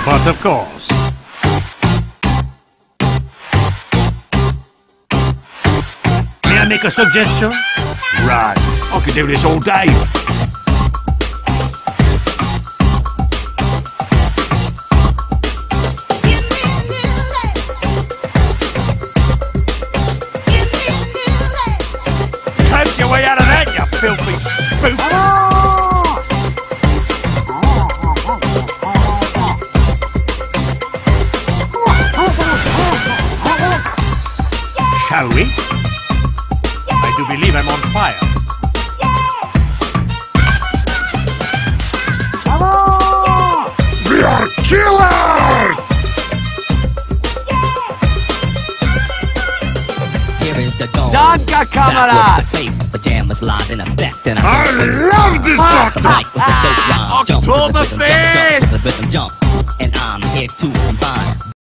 But of course. May I make a suggestion? Right. I could do this all day. Take your way out of that, you filthy spook! Shall we? I do believe I'm on fire. We are killers! Here is the dome. Danke, Kamerad! Pajamas live in effect, and I love this doctor! Like with the dope rhyme, jump with the rhythm, Oktoberfest! jump, jump with the rhythm, jump. And I'm here to combine